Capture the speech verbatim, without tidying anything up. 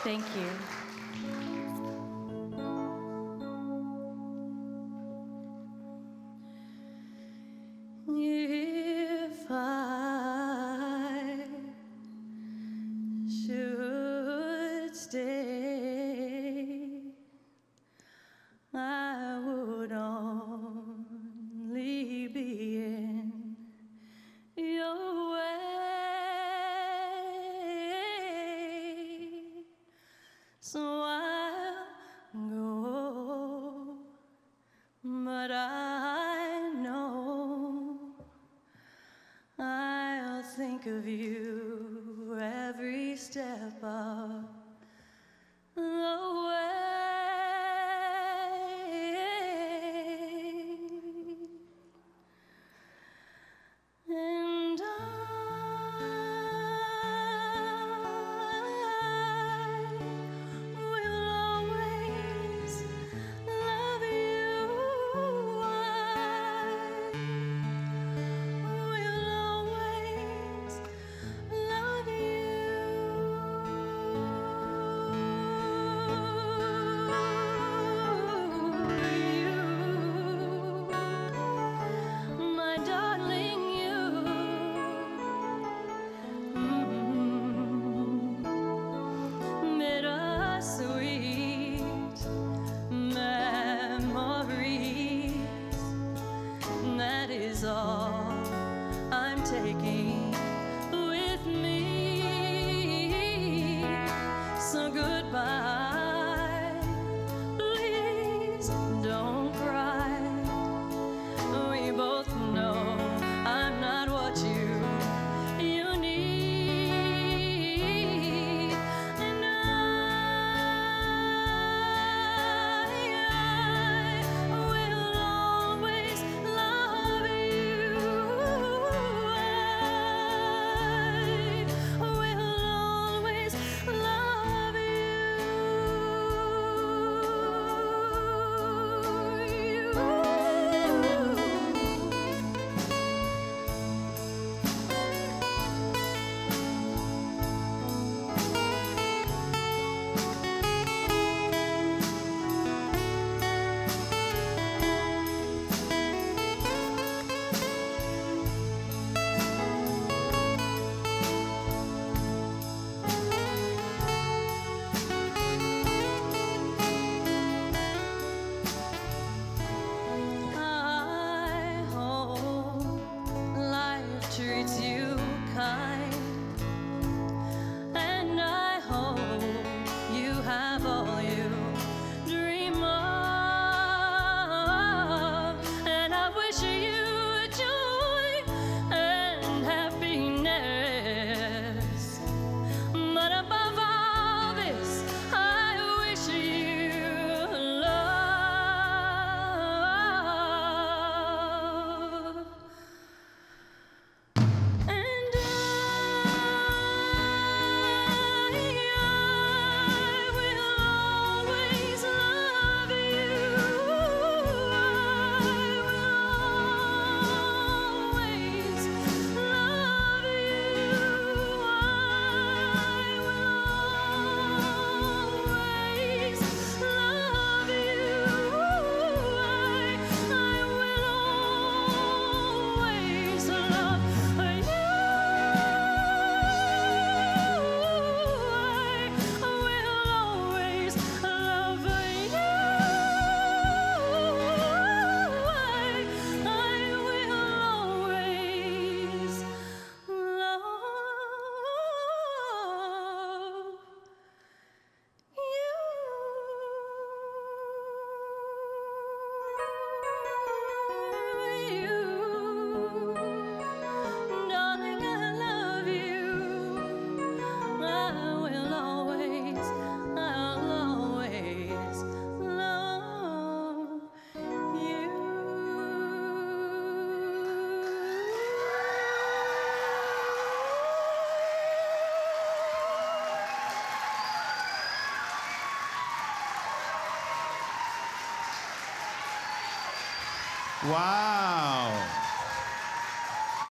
Thank you. If I should stay, I would only be in your way. So I'll go, but I know I'll think of you every step of the way. And I will always love you. I will always love you, my darling, you. Bittersweet memories, that is all I'm taking with me. So goodbye, please don't cry. We both know I'm not what you you need. And I, I will always love you. I will always love I hope life treats you kind, and I hope you have all you dream of, and I wish you joy and happiness. But above all this, I wish you love. And I, I will always love you. I will always love you. I will always love you. I, I will always love you. I will always love you. I, I will always love you. Darling, I love you. I will always, I'll always love you. Wow.